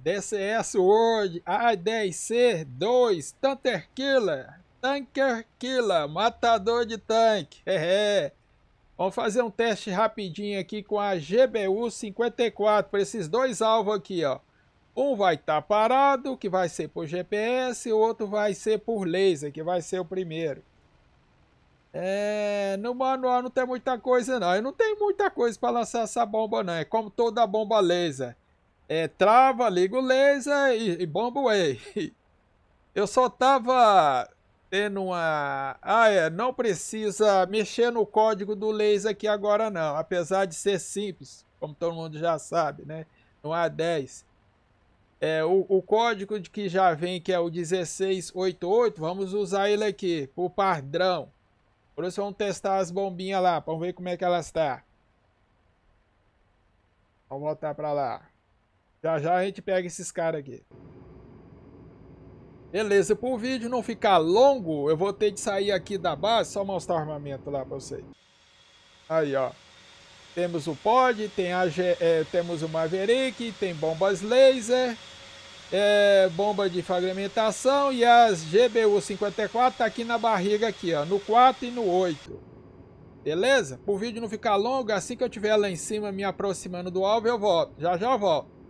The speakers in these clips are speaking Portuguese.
DCS World A10C2 Tanker Killer, matador de tanque. Vamos fazer um teste rapidinho aqui com a GBU 54 para esses dois alvos aqui, ó. Um vai estar parado, que vai ser por GPS, e o outro vai ser por laser, que vai ser o primeiro. No manual não tem muita coisa não. Eu não tenho muita coisa para lançar essa bomba não. É como toda bomba laser. Trava, liga o laser e bomba away. Eu só tava tendo uma... não precisa mexer no código do laser aqui agora não. Apesar de ser simples, como todo mundo já sabe, né? No A10. O código que já vem, que é o 1688, vamos usar ele aqui, por padrão. Por isso vamos testar as bombinhas lá, vamos ver como é que elas estão. Vamos voltar para lá. Já já a gente pega esses caras aqui. Beleza, para o vídeo não ficar longo, eu vou ter de sair aqui da base, só mostrar o armamento lá para vocês. Aí, ó. Temos o pod, temos o Maverick, tem bombas laser, bomba de fragmentação e as GBU 54 tá aqui na barriga aqui, ó, no 4 e no 8. Beleza? Para o vídeo não ficar longo, assim que eu estiver lá em cima me aproximando do alvo, eu volto. Já já eu volto.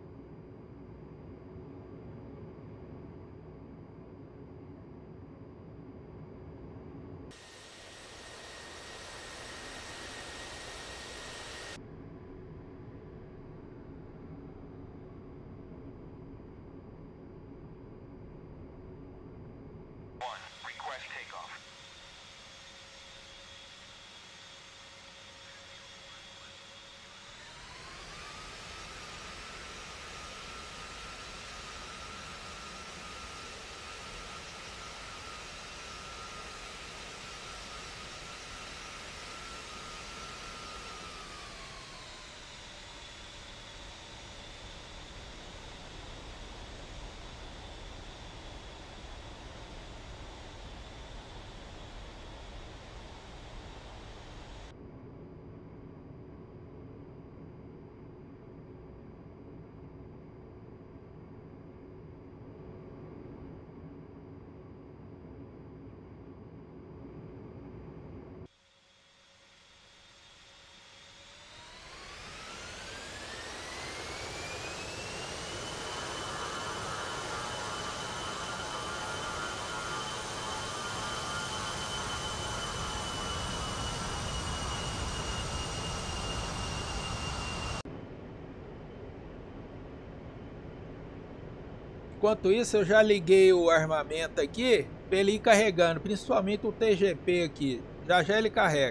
Enquanto isso, eu já liguei o armamento aqui para ele ir carregando, principalmente o TGP aqui. Já já ele carrega.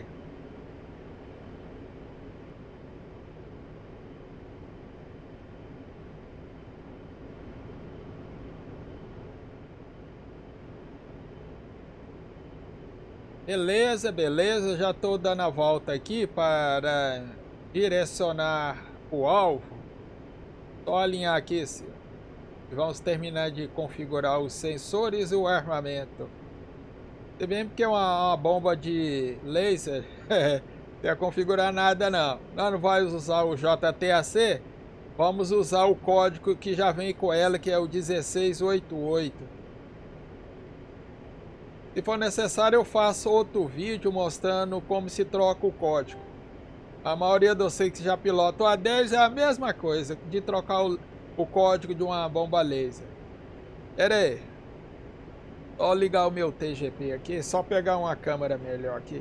Beleza, beleza. Já estou dando a volta aqui para direcionar o alvo. Só alinhar aqui, senhor. Vamos terminar de configurar os sensores e o armamento. Se bem que é uma bomba de laser, não vai configurar nada não. Nós não vamos usar o JTAC, vamos usar o código que já vem com ela, que é o 1688. Se for necessário, eu faço outro vídeo mostrando como se troca o código. A maioria de vocês que já pilotam o A10 é a mesma coisa, de trocar o código de uma bomba laser. Pera aí. Só ligar o meu TGP aqui, só pegar uma câmera melhor aqui.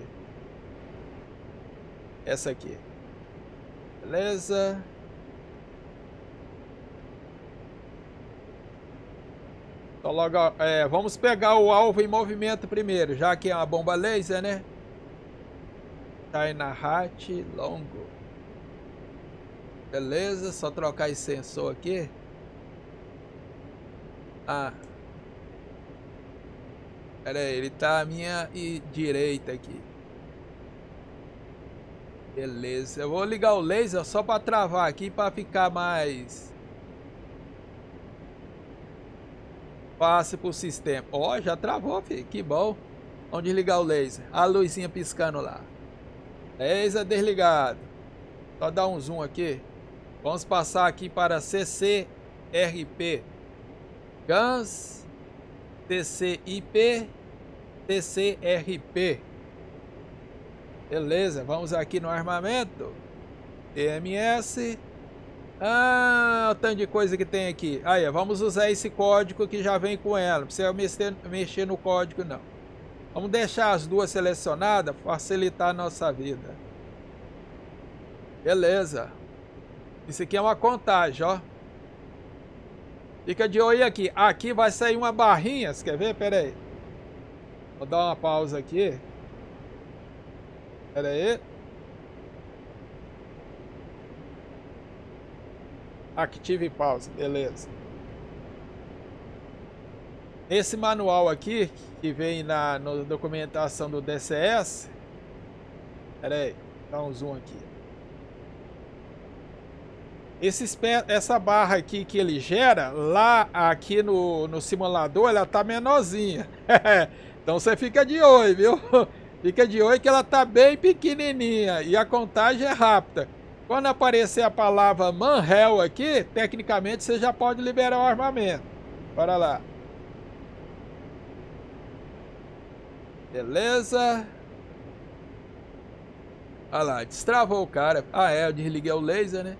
Essa aqui. Beleza. Então, logo, vamos pegar o alvo em movimento primeiro, já que é uma bomba laser, né? Dynahat longo. Beleza, só trocar esse sensor aqui. Pera aí, ele tá à minha direita aqui. Beleza, eu vou ligar o laser só para travar aqui, para ficar mais fácil pro sistema. Ó, já travou, filho, que bom. Vamos desligar o laser. A luzinha piscando lá. Laser desligado. Só dar um zoom aqui. Vamos passar aqui para CC RP GANS TCIP TCRP. Beleza, vamos aqui no armamento. TMS. Ah, o tanto de coisa que tem aqui. Aí, vamos usar esse código que já vem com ela. Não precisa mexer no código, não. Vamos deixar as duas selecionadas, facilitar a nossa vida. Beleza. Isso aqui é uma contagem, ó. Fica de olho aqui. Aqui vai sair uma barrinha. Você quer ver? Pera aí. Vou dar uma pausa aqui. Pera aí. Active pausa. Beleza. Esse manual aqui, que vem na documentação do DCS. Pera aí. Dá um zoom aqui. Essa barra aqui que ele gera, lá aqui no simulador, ela tá menorzinha. Então você fica de olho, viu? Fica de olho que ela tá bem pequenininha e a contagem é rápida. Quando aparecer a palavra Manhel aqui, tecnicamente você já pode liberar o armamento. Bora lá. Beleza. Olha lá, destravou o cara. Ah, é, eu desliguei o laser, né?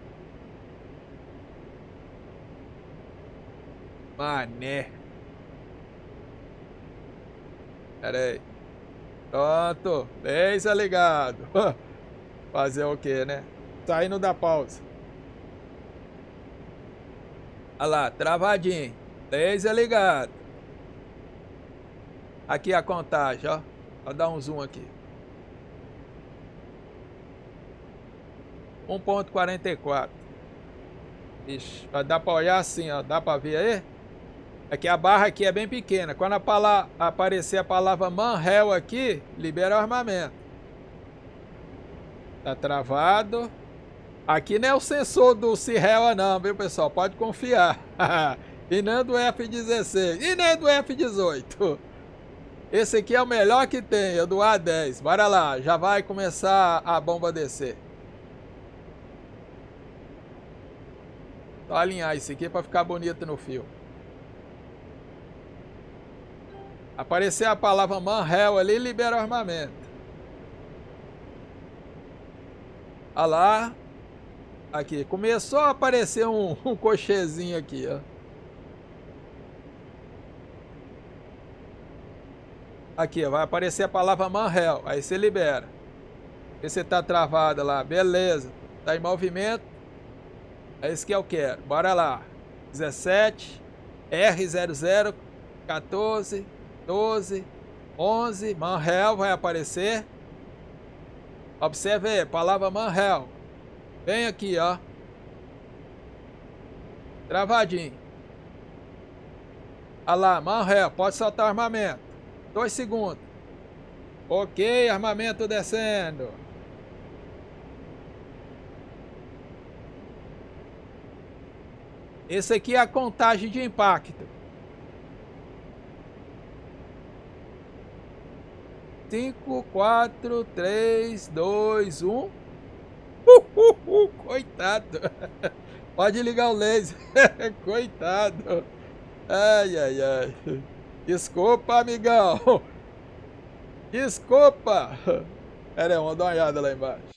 Mané. Pera aí. Pronto. Laser ligado. Fazer o que, né? Saindo da pausa. Olha lá, travadinho. Laser ligado. Aqui a contagem, ó. Vou dar um zoom aqui. 1.44. Ixi, dá pra olhar assim, ó. Dá pra ver aí? Aqui a barra aqui é bem pequena. Quando aparecer a palavra Manhel aqui, libera o armamento. Tá travado. Aqui não é o sensor do Sirrella não, viu, pessoal? Pode confiar. E não é do F-16. E nem do F-18. Esse aqui é o melhor que tem, é do A-10. Bora lá, já vai começar a bomba descer. Só alinhar isso aqui para ficar bonito no fio. Aparecer a palavra Manhel ali, libera o armamento. Olha lá. Aqui, começou a aparecer um cochezinho aqui, ó. Aqui, ó, vai aparecer a palavra Manhel. Aí você libera. Vê se tá travada lá. Beleza. Tá em movimento. É isso que eu quero. Bora lá. 17, R00, 14, 12, 11. Manhel vai aparecer. Observe aí, palavra Manhel. Vem aqui, ó. Travadinho. Olha lá, Manhel. Pode soltar o armamento. 2 segundos. Ok, armamento descendo. Esse aqui é a contagem de impacto. 5, 4, 3, 2, 1. Coitado. Pode ligar o laser. Coitado. Ai, ai, ai. Desculpa, amigão. Desculpa. Pera aí, vamos dar uma olhada lá embaixo.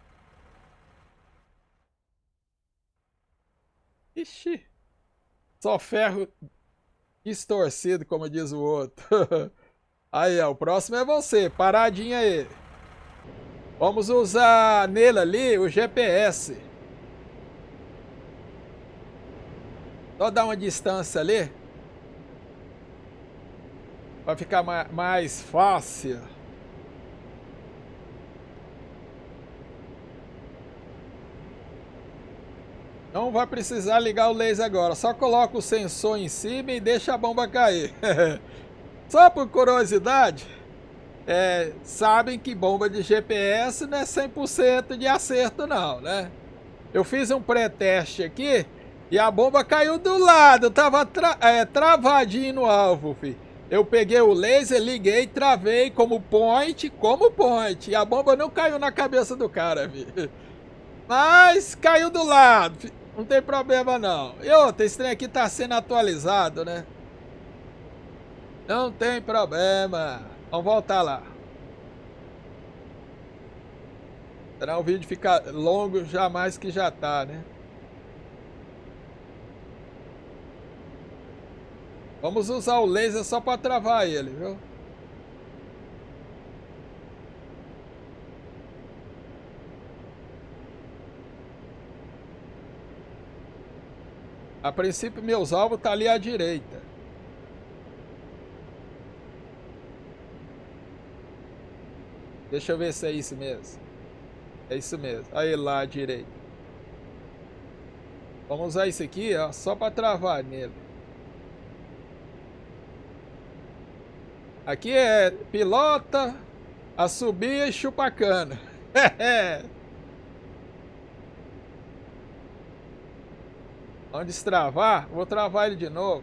Ixi. Só ferro distorcido, como diz o outro. Aí, ó, o próximo é você. Paradinha aí. Vamos usar nele ali o GPS. Só dar uma distância ali. Vai ficar mais fácil. Não vai precisar ligar o laser agora. Só coloca o sensor em cima e deixa a bomba cair. Só por curiosidade, sabem que bomba de GPS não é 100% de acerto não, né? Eu fiz um pré-teste aqui e a bomba caiu do lado. Tava travadinho no alvo, filho. Eu peguei o laser, liguei, travei como point. E a bomba não caiu na cabeça do cara, filho. Mas caiu do lado. Não tem problema não. E outra, esse trem aqui tá sendo atualizado, né? Não tem problema. Vamos voltar lá. Será o vídeo ficar longo jamais que já tá, né? Vamos usar o laser só para travar ele, viu? A princípio, meus alvos tá ali à direita. Deixa eu ver se é isso mesmo. É isso mesmo. Aí lá à direita. Vamos usar isso aqui, ó, só para travar nele. Aqui é pilota, assobia e chupa cana. Vamos destravar? Vou travar ele de novo.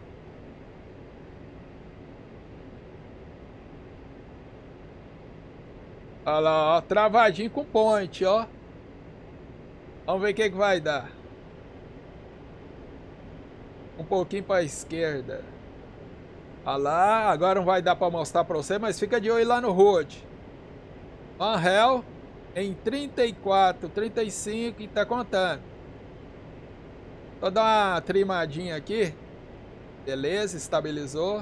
Olha lá, ó, travadinho com point, ó. Vamos ver o que vai dar. Um pouquinho para a esquerda. Olha lá, agora não vai dar para mostrar para você, mas fica de olho lá no road. Angel em 34, 35 e tá contando. Vou dar uma trimadinha aqui. Beleza, estabilizou.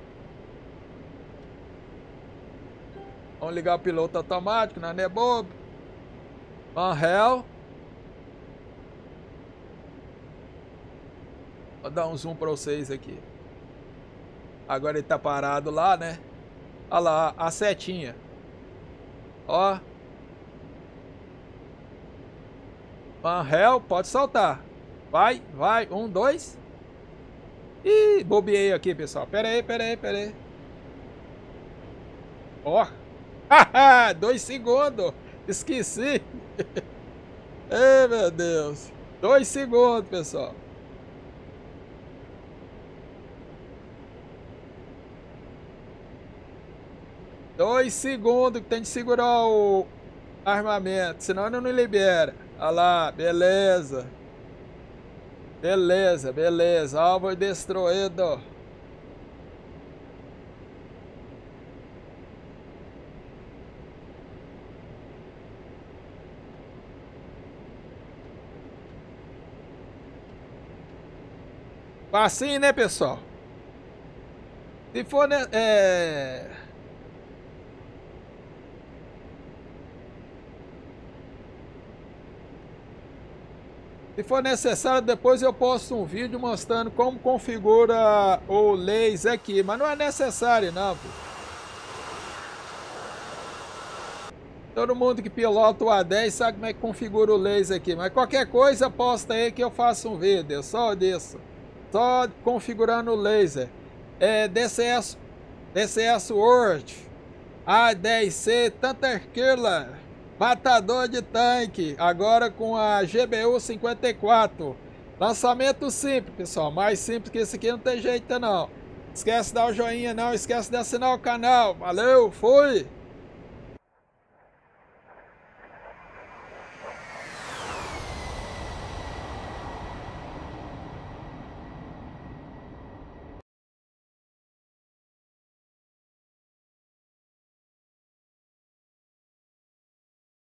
Vamos ligar o piloto automático, não é bobo. Angel. Vou dar um zoom para vocês aqui. Agora ele tá parado lá, né? Olha lá, a setinha. Ó. Angel, pode soltar. Vai, vai. 1, 2. Ih, bobeei aqui, pessoal. Pera aí. Ó. Haha, 2 segundos. Esqueci. Ei, meu Deus. 2 segundos, pessoal. Dois segundos que tem de segurar o armamento, senão ele não libera. Olha lá, beleza. Beleza. Alvo destruído. Facinho, né, pessoal? Se for, né, se for necessário, depois eu posto um vídeo mostrando como configura o laser aqui. Mas não é necessário, não. Todo mundo que pilota o A10 sabe como é que configura o laser aqui. Mas qualquer coisa, posta aí que eu faço um vídeo. Só disso. Só configurando o laser. DCS Word. A10C Thunder Killer. Matador de tanque, agora com a GBU 54. Lançamento simples, pessoal. Mais simples que esse aqui não tem jeito não. Esquece de dar o joinha não, esquece de assinar o canal. Valeu, fui!